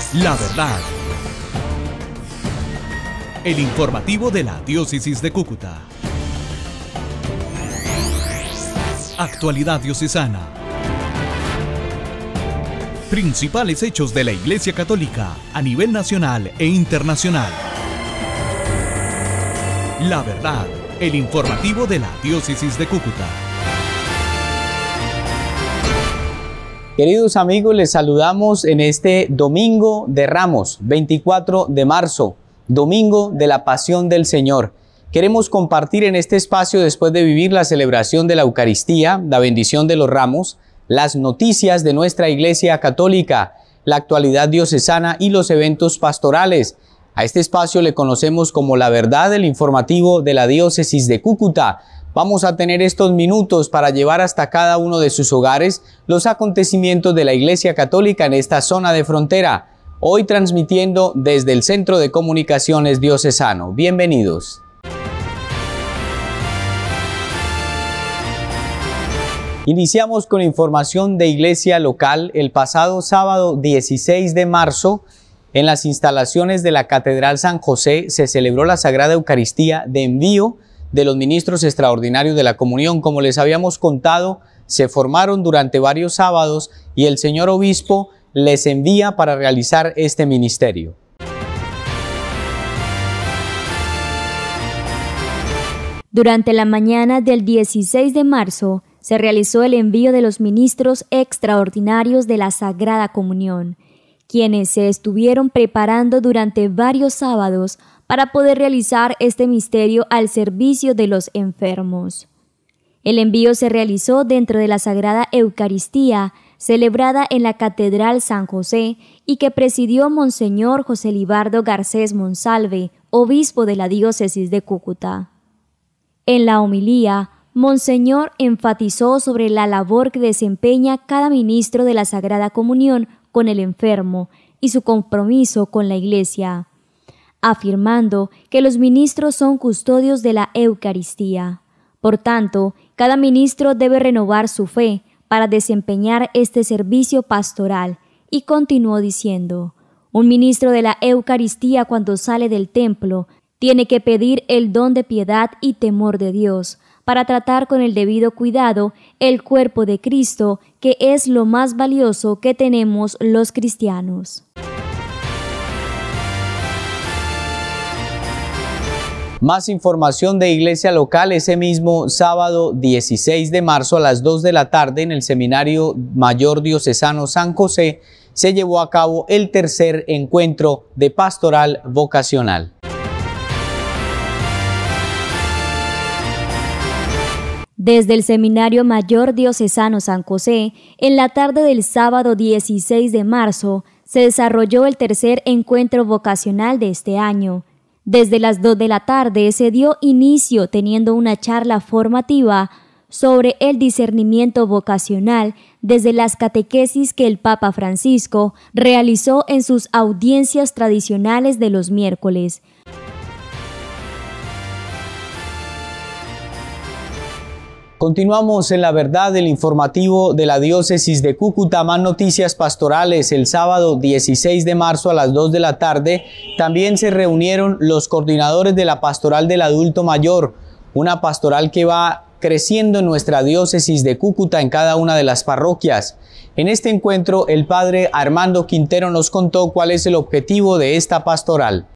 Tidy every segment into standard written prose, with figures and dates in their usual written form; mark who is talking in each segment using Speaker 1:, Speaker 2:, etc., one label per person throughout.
Speaker 1: La verdad. El informativo de la Diócesis de Cúcuta. Actualidad diocesana. Principales hechos de la Iglesia Católica a nivel nacional e internacional. La verdad. El informativo de la Diócesis de Cúcuta.
Speaker 2: Queridos amigos, les saludamos en este Domingo de Ramos, 24 de marzo, Domingo de la Pasión del Señor. Queremos compartir en este espacio, después de vivir la celebración de la Eucaristía, la bendición de los ramos, las noticias de nuestra Iglesia Católica, la actualidad diocesana y los eventos pastorales. A este espacio le conocemos como La Verdad, el informativo de la Diócesis de Cúcuta. Vamos a tener estos minutos para llevar hasta cada uno de sus hogares los acontecimientos de la Iglesia Católica en esta zona de frontera. Hoy transmitiendo desde el Centro de Comunicaciones Diocesano. Bienvenidos. Iniciamos con información de iglesia local. El pasado sábado 16 de marzo, en las instalaciones de la Catedral San José, se celebró la Sagrada Eucaristía de envío de los ministros extraordinarios de la comunión. Como les habíamos contado, se formaron durante varios sábados y el señor obispo les envía para realizar este ministerio.
Speaker 3: Durante la mañana del 16 de marzo se realizó el envío de los ministros extraordinarios de la Sagrada Comunión, quienes se estuvieron preparando durante varios sábados para poder realizar este misterio al servicio de los enfermos. El envío se realizó dentro de la Sagrada Eucaristía, celebrada en la Catedral San José y que presidió Monseñor José Libardo Garcés Monsalve, obispo de la Diócesis de Cúcuta. En la homilía, Monseñor enfatizó sobre la labor que desempeña cada ministro de la Sagrada Comunión con el enfermo y su compromiso con la Iglesia, afirmando que los ministros son custodios de la Eucaristía. Por tanto, cada ministro debe renovar su fe para desempeñar este servicio pastoral, y continuó diciendo: un ministro de la Eucaristía, cuando sale del templo, tiene que pedir el don de piedad y temor de Dios para tratar con el debido cuidado el cuerpo de Cristo, que es lo más valioso que tenemos los cristianos.
Speaker 2: Más información de iglesia local. Ese mismo sábado 16 de marzo a las 2 de la tarde en el Seminario Mayor Diocesano San José se llevó a cabo el tercer encuentro de pastoral vocacional.
Speaker 3: Desde el Seminario Mayor Diocesano San José, en la tarde del sábado 16 de marzo, se desarrolló el tercer encuentro vocacional de este año. Desde las 2 de la tarde se dio inicio teniendo una charla formativa sobre el discernimiento vocacional desde las catequesis que el Papa Francisco realizó en sus audiencias tradicionales de los miércoles.
Speaker 2: Continuamos en La Verdad, el informativo de la Diócesis de Cúcuta. Más noticias pastorales. El sábado 16 de marzo a las 2 de la tarde también se reunieron los coordinadores de la Pastoral del Adulto Mayor, una pastoral que va creciendo en nuestra Diócesis de Cúcuta en cada una de las parroquias. En este encuentro, el padre Armando Quintero nos contó cuál es el objetivo de esta pastoral.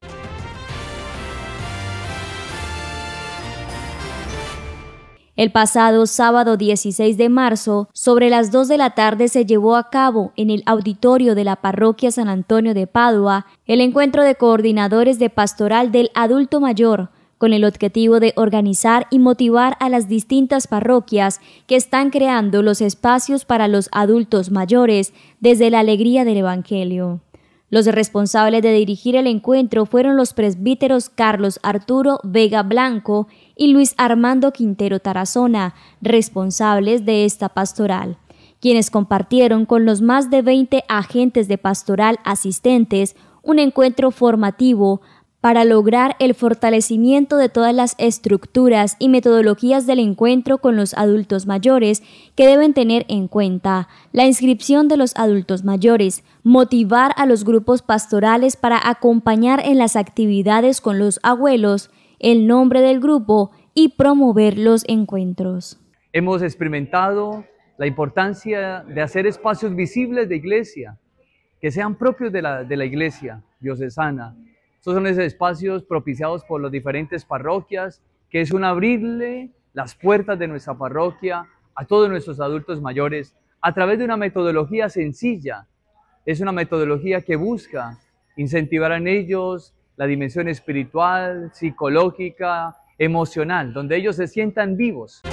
Speaker 3: El pasado sábado 16 de marzo, sobre las 2 de la tarde, se llevó a cabo en el auditorio de la parroquia San Antonio de Padua el encuentro de coordinadores de pastoral del adulto mayor, con el objetivo de organizar y motivar a las distintas parroquias que están creando los espacios para los adultos mayores desde la alegría del Evangelio. Los responsables de dirigir el encuentro fueron los presbíteros Carlos Arturo Vega Blanco y Luis Armando Quintero Tarazona, responsables de esta pastoral, quienes compartieron con los más de 20 agentes de pastoral asistentes un encuentro formativo para lograr el fortalecimiento de todas las estructuras y metodologías del encuentro con los adultos mayores que deben tener en cuenta la inscripción de los adultos mayores, motivar a los grupos pastorales para acompañar en las actividades con los abuelos, el nombre del grupo y promover los encuentros.
Speaker 4: Hemos experimentado la importancia de hacer espacios visibles de iglesia, que sean propios de la iglesia diocesana. Estos son esos espacios propiciados por las diferentes parroquias, que es un abrirle las puertas de nuestra parroquia a todos nuestros adultos mayores a través de una metodología sencilla. Es una metodología que busca incentivar en ellos la dimensión espiritual, psicológica, emocional, donde ellos se sientan vivos.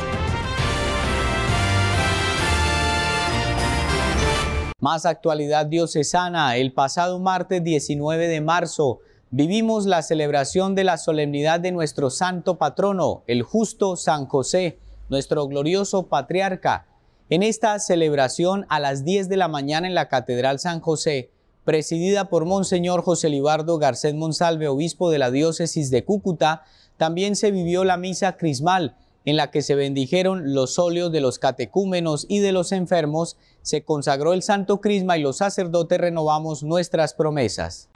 Speaker 2: Más actualidad diocesana. El pasado martes 19 de marzo vivimos la celebración de la solemnidad de nuestro santo patrono, el justo San José, nuestro glorioso patriarca. En esta celebración a las 10 de la mañana en la Catedral San José, presidida por Monseñor José Libardo Garcés Monsalve, obispo de la diócesis de Cúcuta, también se vivió la misa crismal, en la que se bendijeron los óleos de los catecúmenos y de los enfermos, se consagró el Santo Crisma y los sacerdotes renovamos nuestras promesas.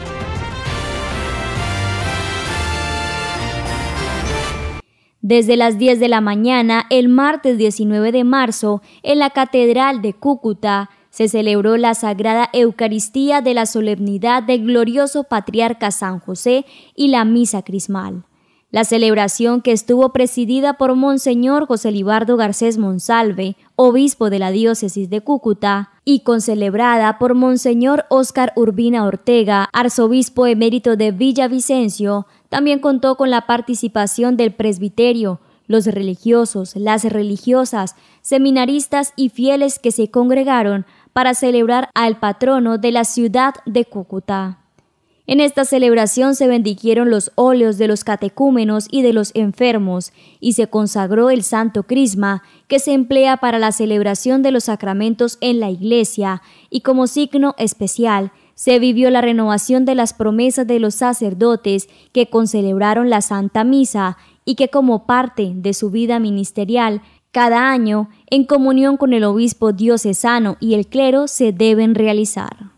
Speaker 3: Desde las 10 de la mañana, el martes 19 de marzo, en la Catedral de Cúcuta, se celebró la Sagrada Eucaristía de la solemnidad del glorioso Patriarca San José y la Misa Crismal. La celebración, que estuvo presidida por Monseñor José Libardo Garcés Monsalve, obispo de la diócesis de Cúcuta, y concelebrada por Monseñor Óscar Urbina Ortega, arzobispo emérito de Villavicencio, también contó con la participación del presbiterio, los religiosos, las religiosas, seminaristas y fieles que se congregaron para celebrar al patrono de la ciudad de Cúcuta. En esta celebración se bendijeron los óleos de los catecúmenos y de los enfermos y se consagró el Santo Crisma, que se emplea para la celebración de los sacramentos en la Iglesia, y como signo especial se vivió la renovación de las promesas de los sacerdotes que concelebraron la Santa Misa y que como parte de su vida ministerial, cada año, en comunión con el obispo diocesano y el clero, se deben realizar.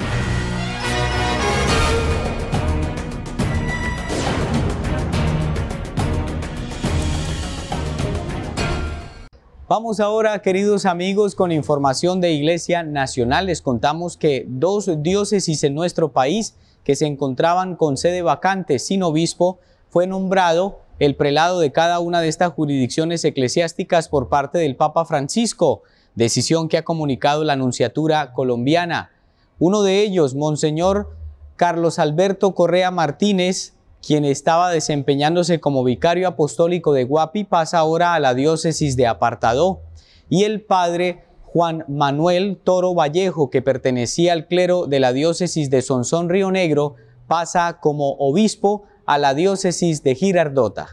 Speaker 2: Vamos ahora, queridos amigos, con información de Iglesia Nacional. Les contamos que 2 diócesis en nuestro país que se encontraban con sede vacante sin obispo, fue nombrado el prelado de cada una de estas jurisdicciones eclesiásticas por parte del Papa Francisco, decisión que ha comunicado la Nunciatura colombiana. Uno de ellos, Monseñor Carlos Alberto Correa Martínez, quien estaba desempeñándose como vicario apostólico de Guapi, pasa ahora a la diócesis de Apartadó, y el padre Juan Manuel Toro Vallejo, que pertenecía al clero de la diócesis de Sonsón Río Negro, pasa como obispo a la diócesis de Girardota.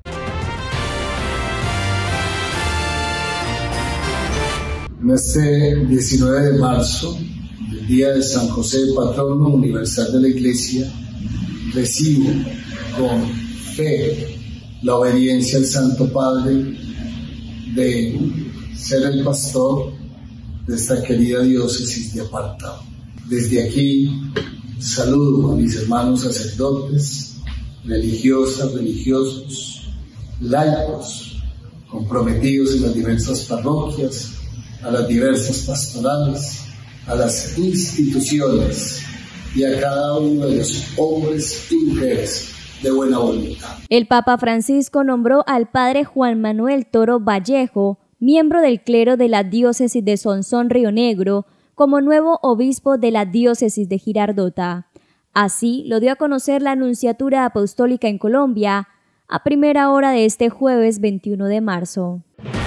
Speaker 5: En este 19 de marzo, el día de San José, patrono universal de la Iglesia, recibo con fe la obediencia al Santo Padre de ser el pastor de esta querida diócesis de Apartadó. Desde aquí saludo a mis hermanos sacerdotes, religiosas, religiosos, laicos, comprometidos en las diversas parroquias, a las diversas pastorales, a las instituciones y a cada uno de los hombres y mujeres de buena voluntad.
Speaker 3: El Papa Francisco nombró al padre Juan Manuel Toro Vallejo, miembro del clero de la diócesis de Sonsón Río Negro, como nuevo obispo de la diócesis de Girardota. Así lo dio a conocer la Nunciatura Apostólica en Colombia a primera hora de este jueves 21 de marzo.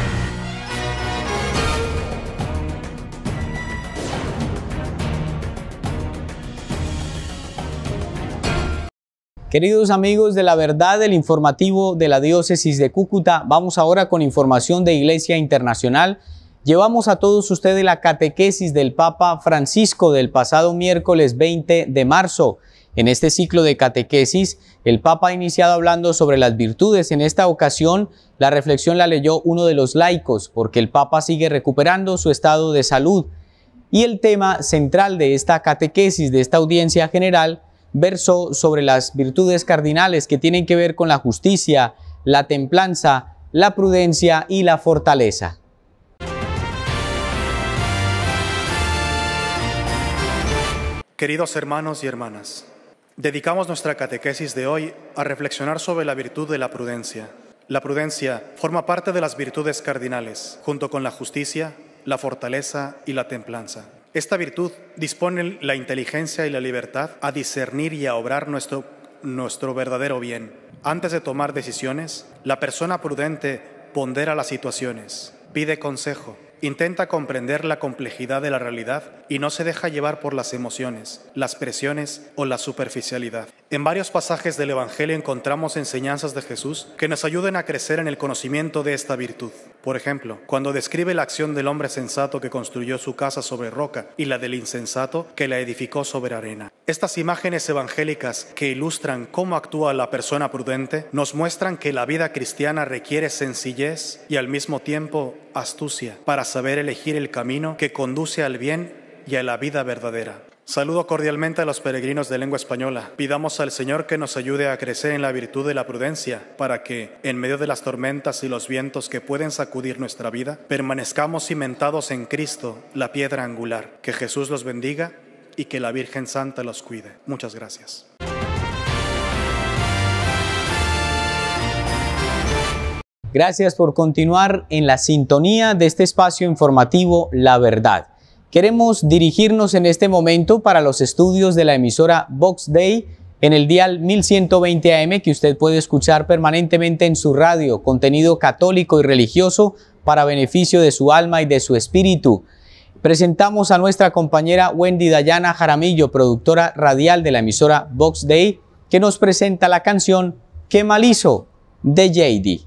Speaker 2: Queridos amigos de la verdad, del informativo de la diócesis de Cúcuta, vamos ahora con información de Iglesia Internacional. Llevamos a todos ustedes la catequesis del Papa Francisco del pasado miércoles 20 de marzo. En este ciclo de catequesis, el Papa ha iniciado hablando sobre las virtudes. En esta ocasión, la reflexión la leyó uno de los laicos, porque el Papa sigue recuperando su estado de salud. Y el tema central de esta catequesis, de esta audiencia general, versó sobre las virtudes cardinales que tienen que ver con la justicia, la templanza, la prudencia y la fortaleza.
Speaker 6: Queridos hermanos y hermanas, dedicamos nuestra catequesis de hoy a reflexionar sobre la virtud de la prudencia. La prudencia forma parte de las virtudes cardinales, junto con la justicia, la fortaleza y la templanza. Esta virtud dispone la inteligencia y la libertad a discernir y a obrar nuestro verdadero bien. Antes de tomar decisiones, la persona prudente pondera las situaciones, pide consejo, intenta comprender la complejidad de la realidad y no se deja llevar por las emociones, las presiones o la superficialidad. En varios pasajes del Evangelio encontramos enseñanzas de Jesús que nos ayudan a crecer en el conocimiento de esta virtud. Por ejemplo, cuando describe la acción del hombre sensato que construyó su casa sobre roca y la del insensato que la edificó sobre arena. Estas imágenes evangélicas que ilustran cómo actúa la persona prudente nos muestran que la vida cristiana requiere sencillez y al mismo tiempo astucia para saber elegir el camino que conduce al bien y a la vida verdadera. Saludo cordialmente a los peregrinos de lengua española. Pidamos al Señor que nos ayude a crecer en la virtud de la prudencia para que, en medio de las tormentas y los vientos que pueden sacudir nuestra vida, permanezcamos cimentados en Cristo, la piedra angular. Que Jesús los bendiga y que la Virgen Santa los cuide. Muchas gracias.
Speaker 2: Gracias por continuar en la sintonía de este espacio informativo La Verdad. Queremos dirigirnos en este momento para los estudios de la emisora Vox Dei en el dial 1120 AM que usted puede escuchar permanentemente en su radio, contenido católico y religioso para beneficio de su alma y de su espíritu. Presentamos a nuestra compañera Wendy Dayana Jaramillo, productora radial de la emisora Vox Dei, que nos presenta la canción ¿Qué mal hizo? De JD.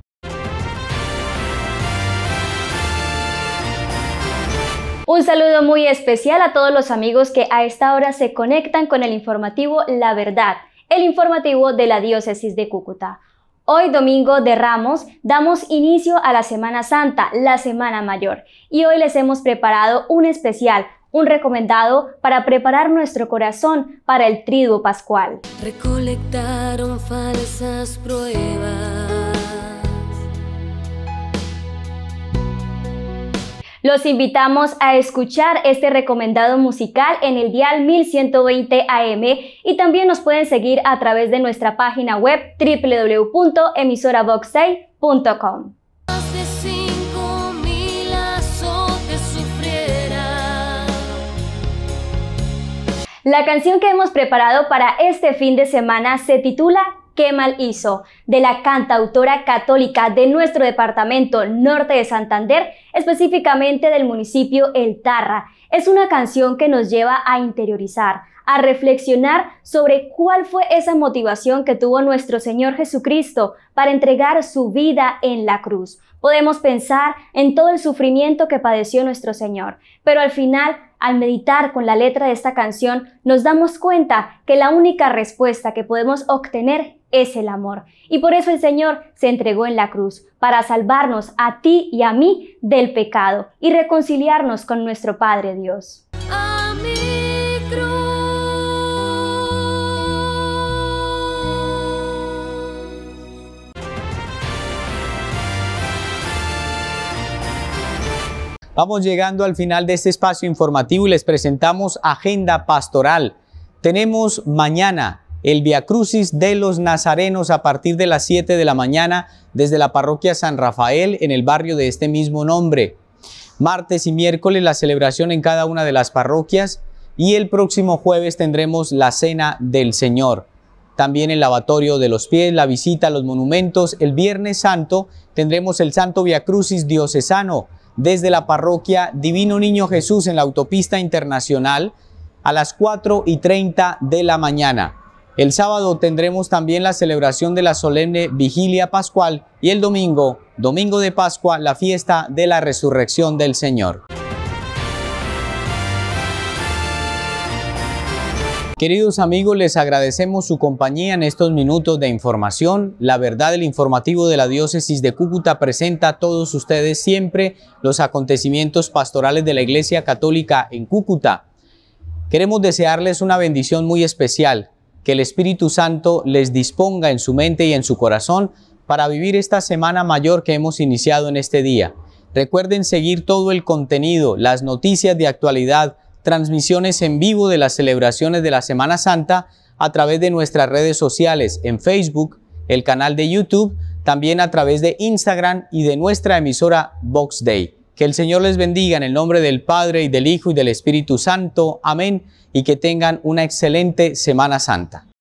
Speaker 3: Un saludo muy especial a todos los amigos que a esta hora se conectan con el informativo La Verdad, el informativo de la Diócesis de Cúcuta. Hoy, domingo de Ramos, damos inicio a la Semana Santa, la Semana Mayor, y hoy les hemos preparado un especial, un recomendado para preparar nuestro corazón para el Triduo Pascual.
Speaker 7: Recolectaron falsas pruebas.
Speaker 3: Los invitamos a escuchar este recomendado musical en el dial 1120 AM y también nos pueden seguir a través de nuestra página web www.emisoravoxdei.com.
Speaker 7: Más de 5.000 azotes sufriera.
Speaker 3: La canción que hemos preparado para este fin de semana se titula ¿Qué mal hizo?, de la cantautora católica de nuestro departamento norte de Santander, específicamente del municipio El Tarra. Es una canción que nos lleva a interiorizar, a reflexionar sobre cuál fue esa motivación que tuvo nuestro Señor Jesucristo para entregar su vida en la cruz. Podemos pensar en todo el sufrimiento que padeció nuestro Señor, pero al final, al meditar con la letra de esta canción, nos damos cuenta que la única respuesta que podemos obtener es el amor. Y por eso el Señor se entregó en la cruz, para salvarnos a ti y a mí del pecado y reconciliarnos con nuestro Padre Dios.
Speaker 7: A mi cruz.
Speaker 2: Vamos llegando al final de este espacio informativo y les presentamos agenda pastoral. Tenemos mañana el Via Crucis de los Nazarenos a partir de las 7 de la mañana desde la parroquia San Rafael en el barrio de este mismo nombre. Martes y miércoles la celebración en cada una de las parroquias y el próximo jueves tendremos la Cena del Señor. También el lavatorio de los pies, la visita a los monumentos. El Viernes Santo tendremos el Santo Via Crucis diocesano desde la parroquia Divino Niño Jesús en la autopista internacional a las 4:30 de la mañana. El sábado tendremos también la celebración de la solemne vigilia pascual y el domingo, domingo de Pascua, la fiesta de la resurrección del Señor. Queridos amigos, les agradecemos su compañía en estos minutos de información. La Verdad, el informativo de la Diócesis de Cúcuta, presenta a todos ustedes siempre los acontecimientos pastorales de la Iglesia Católica en Cúcuta. Queremos desearles una bendición muy especial, que el Espíritu Santo les disponga en su mente y en su corazón para vivir esta Semana Mayor que hemos iniciado en este día. Recuerden seguir todo el contenido, las noticias de actualidad, transmisiones en vivo de las celebraciones de la Semana Santa a través de nuestras redes sociales, en Facebook, el canal de YouTube, también a través de Instagram y de nuestra emisora Vox Day. Que el Señor les bendiga en el nombre del Padre, y del Hijo, y del Espíritu Santo. Amén. Y que tengan una excelente Semana Santa.